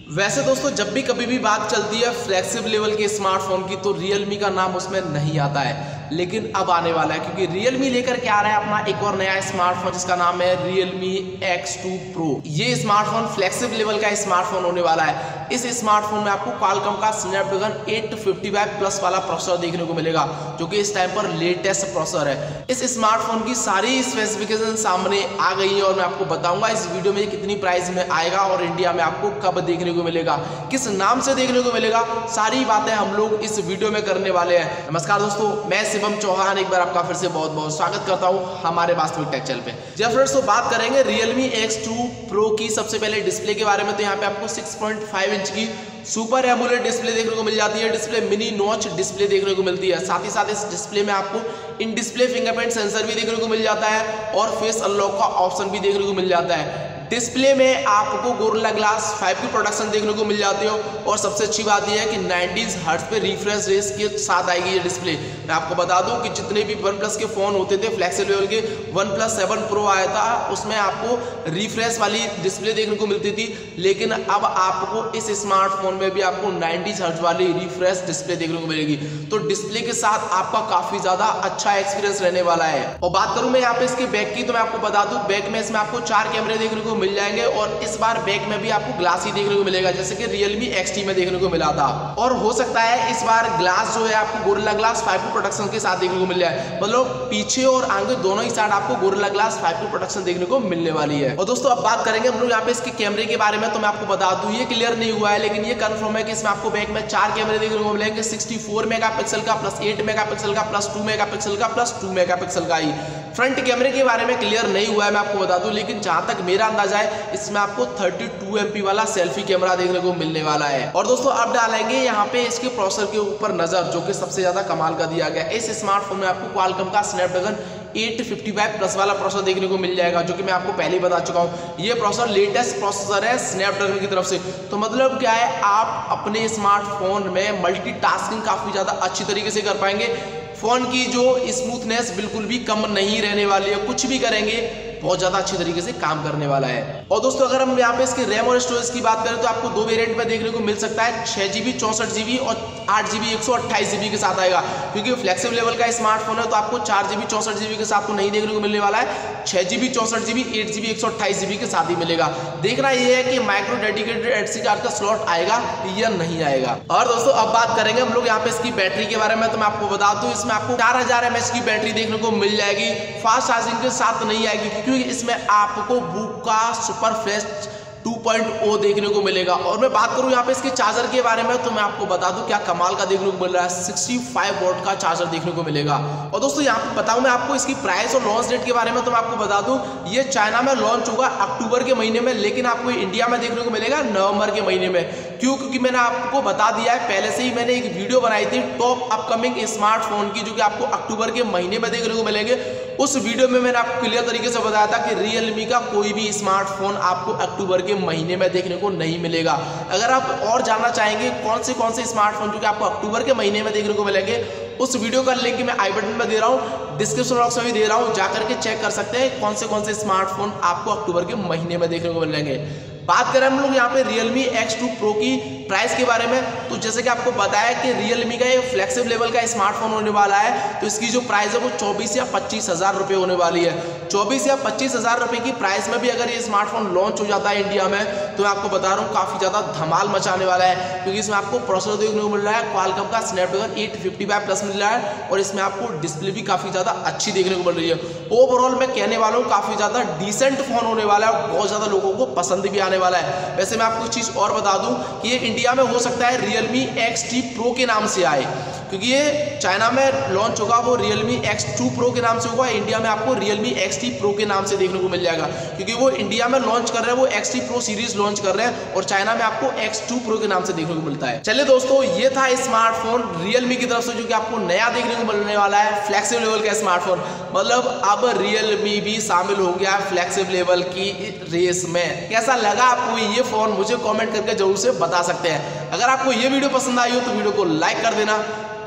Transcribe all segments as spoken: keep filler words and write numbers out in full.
वैसे दोस्तों जब भी कभी भी बात चलती है फ्लेक्सिबल लेवल के स्मार्टफोन की तो Realme का नाम उसमें नहीं आता है, लेकिन अब आने वाला है क्योंकि Realme लेकर के आ रहा है अपना एक और नया स्मार्टफोन जिसका नाम है Realme एक्स टू Pro। ये स्मार्टफोन फ्लेक्सिबल लेवल का स्मार्टफोन होने वाला है। इस स्मार्टफोन में आपको Qualcomm का Snapdragon eight fifty five plus वाला प्रोसेसर देखने को मिलेगा, जो कि इस टाइम पर लेटेस्ट प्रोसेसर है। इस स्मार्टफोन की सारी स्पेसिफिकेशन सामने आ गई है और मैं आपको बताऊंगा इस वीडियो में कितनी प्राइस में आएगा और इंडिया में आपको कब देखने को मिलेगा, किस नाम से देखने को मिलेगा, सारी बातें हम लोग इस वीडियो में करने वाले हैं। नमस्कार दोस्तों, मैं शिवम चौहान एक बार आपका फिर से बहुत बहुत स्वागत करता हूं हमारे वास्तविक टेक चैनल पे। जब फ्रेंड्स तो बात करेंगे Realme एक्स टू Pro की सबसे पहले डिस्प्ले के बारे में, तो यहाँ पे आपको सिक्स पॉइंट फाइव इंच की सुपर एमोलेड डिस्प्ले देखने को मिल जाती है। डिस्प्ले मिनी नॉच डिस्प्ले देखने को मिलती है। साथ ही साथ इस डिस्प्ले में आपको इन डिस्प्ले फिंगरप्रिंट सेंसर भी देखने को मिल जाता है और फेस अनलॉक का ऑप्शन भी देखने को मिल जाता है। डिस्प्ले में आपको गोरिल्ला ग्लास फाइव की प्रोडक्शन देखने को मिल जाती हो और सबसे अच्छी बात यह है कि नाइंटी हर्ट्ज पे रिफ्रेश रेट के साथ आएगी ये डिस्प्ले। मैं आपको बता दूं कि जितने भी वन प्लस के फोन होते थे फ्लेक्सिबल लेवल के, वन प्लस सेवन प्रो आया था उसमें आपको रिफ्रेश वाली डिस्प्ले देखने को मिलती थी, लेकिन अब आपको इस स्मार्टफोन में भी आपको नाइंटी हर्ट्ज वाली रिफ्रेश डिस्प्ले देखने को मिलेगी। तो डिस्प्ले के साथ आपका काफी ज्यादा अच्छा एक्सपीरियंस रहने वाला है। और बात करूं मैं यहाँ पे इसके बैक की, तो मैं आपको बता दूं बैक में इसमें आपको चार कैमरे देखने को मिल जाएंगे और इस बार बैक में भी आपको ग्लास ही देखने को मिलेगा, जैसे कि Realme एक्स टी में देखने को मिला था। और हो सकता है इस बार ग्लास जो है आपको गोरिल्ला ग्लास फाइव की प्रोटेक्शन के साथ देखने को मिल जाए, मतलब पीछे और आगे दोनों ही साइड आपको गोरिल्ला ग्लास फाइव की प्रोटेक्शन देखने को मिलने वाली है। और दोस्तों अब बात करेंगे हम लोग यहाँ पे इसके कैमरे के बारे में, तो मैं आपको बता दूं ये क्लियर नहीं हुआ है लेकिन ये कंफर्म है कि इसमें आपको बैक में चार कैमरे देखने को मिलेंगे, सिक्सटी फोर मेगापिक्सल का, प्लस एट मेगापिक्सल का, प्लस टू मेगापिक्सल का, प्लस टू मेगापिक्सल का ही। फ्रंट कैमरे के बारे में क्लियर नहीं हुआ है मैं आपको बता दूं, लेकिन जहां तक मेरा अंदाजा है इसमें आपको थर्टी टू एम पी वाला सेल्फी कैमरा देखने को मिलने वाला है। और दोस्तों अब डालेंगे यहाँ पे इसके प्रोसेसर के ऊपर नजर, जो कि सबसे ज्यादा कमाल का दिया गया। इस स्मार्टफोन में आपको Qualcomm का Snapdragon eight fifty five plus वाला प्रोसेसर देखने को मिल जाएगा, जो कि मैं आपको पहले ही बता चुका हूँ। ये प्रोसेसर लेटेस्ट प्रोसेसर है स्नैपड्रैगन की तरफ से। तो मतलब क्या है, आप अपने स्मार्टफोन में मल्टीटास्किंग काफी ज्यादा अच्छी तरीके से कर पाएंगे। फोन की जो स्मूथनेस बिल्कुल भी कम नहीं रहने वाली है, कुछ भी करेंगे बहुत ज्यादा अच्छी तरीके से काम करने वाला है। और दोस्तों अगर हम यहाँ पे इसके रैम और स्टोरेज की बात करें तो आपको दो वेरिएंट में देखने को मिल सकता है, छह जीबी चौसठ जीबी और आठ जीबी एक सौ अट्ठाईस जीबी के साथ आएगा। क्योंकि फ्लेक्सिबल लेवल का स्मार्टफोन है तो आपको चार जीबी चौसठ जीबी के साथ तो नहीं देखने को मिलने वाला है, छह जीबी चौसठ जीबी एट जीबी एक सौ अट्ठाईस जीबी के साथ ही मिलेगा। देखना यह है कि माइक्रो डेडिकेटेड एसडी कार्ड का स्लॉट आएगा या नहीं आएगा। और दोस्तों अब बात करेंगे हम लोग यहाँ पे इसकी बैटरी के बारे में, तो मैं आपको बता दूं इसमें आपको चार हजार एम एच की बैटरी देखने को मिल जाएगी। फास्ट चार्जिंग के साथ नहीं आएगी क्योंकि इसमें आपको बुक का super flash two point O देखने को मिलेगा। और मैं बात करूं यहाँ पे इसके चार्जर के बारे में, तो मैं आपको बता दूं क्या कमाल का देखने को मिल रहा है, सिक्सटी फाइव वॉट का चार्जर देखने को मिलेगा। और दोस्तों यहाँ पे बताऊं मैं आपको इसकी प्राइस और लॉन्च डेट के बारे में, तो मैं आपको बता दूं ये चाइना में लॉन्च होगा अक्टूबर के महीने में, लेकिन आपको इंडिया में देखने को मिलेगा नवंबर के महीने में। क्यों? क्योंकि मैंने आपको बता दिया है पहले से ही, मैंने एक वीडियो बनाई थी टॉप अपकमिंग स्मार्टफोन की, जो कि आपको अक्टूबर के महीने में देखने को मिलेंगे। उस वीडियो में मैंने आपको क्लियर तरीके से बताया था कि Realme का कोई भी स्मार्टफोन आपको अक्टूबर के महीने में देखने को नहीं मिलेगा। अगर आप और जानना चाहेंगे कौन से कौन से स्मार्टफोन जो कि आपको अक्टूबर के महीने में देखने को मिलेंगे, उस वीडियो का लिंक मैं आई बटन में दे रहा हूँ, डिस्क्रिप्शन बॉक्स में भी दे रहा हूँ, जाकर के चेक कर सकते हैं कौन से कौन से स्मार्टफोन आपको अक्टूबर के महीने में देखने को मिलेंगे। बात करें हम लोग यहाँ पे Realme एक्स टू Pro की प्राइस के बारे में, तो जैसे कि आपको बताया कि Realme का ये फ्लेक्सिबल लेवल का स्मार्टफोन होने वाला है, तो इसकी जो प्राइस है वो चौबीस या पच्चीस हजार रुपए होने वाली है। चौबीस या पच्चीस हजार रुपए की प्राइस में भी अगर ये स्मार्टफोन लॉन्च हो जाता है इंडिया में, तो मैं आपको बता रहा हूँ काफी ज्यादा धमाल मचाने वाला है। क्योंकि इसमें आपको प्रोसेसर देखने को मिल रहा है Qualcomm का Snapdragon eight fifty five plus मिल रहा है और इसमें आपको डिस्प्ले भी काफी ज्यादा अच्छी देखने को मिल रही है। ओवरऑल मैं कहने वाला हूँ काफी ज्यादा डिसेंट फोन होने वाला है और बहुत ज्यादा लोगों को पसंद भी आने वाला है। वैसे मैं आपको एक चीज और बता दूं कि ये इंडिया में हो सकता है Realme एक्स टी Pro के नाम से आए, क्योंकि ये चाइना में लॉन्च होगा वो Realme एक्स टू Pro के नाम से होगा, इंडिया में आपको Realme एक्स टी Pro के नाम से देखने को मिल जाएगा। क्योंकि वो इंडिया में लॉन्च कर रहे हैं वो X T Pro series launch कर रहे हैं और चाइना में आपको एक्स टू Pro के नाम से देखने को मिलता है। चलिए दोस्तों, ये था स्मार्टफोन Realme की तरफ से जो कि आपको नया देखने को मिलने वाला है, फ्लेक्सिबल लेवल का स्मार्टफोन। मतलब अब Realme भी शामिल हो गया फ्लेक्सिबल लेवल की रेस में। कैसा लगा आपको ये फोन, मुझे कमेंट करके जरूर से बता सकते हैं। अगर आपको ये वीडियो पसंद आई हो तो वीडियो को लाइक कर देना,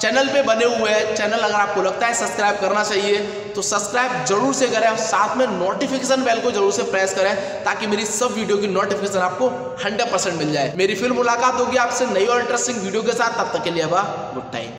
चैनल पे बने हुए हैं। चैनल अगर आपको लगता है सब्सक्राइब करना चाहिए तो सब्सक्राइब जरूर से करें और साथ में नोटिफिकेशन बेल को जरूर से प्रेस करें ताकि मेरी सब वीडियो की नोटिफिकेशन आपको हंड्रेड परसेंट मिल जाए। मेरी फिर मुलाकात होगी आपसे नई और इंटरेस्टिंग वीडियो के साथ, तब तक के लिए गुड टाइम।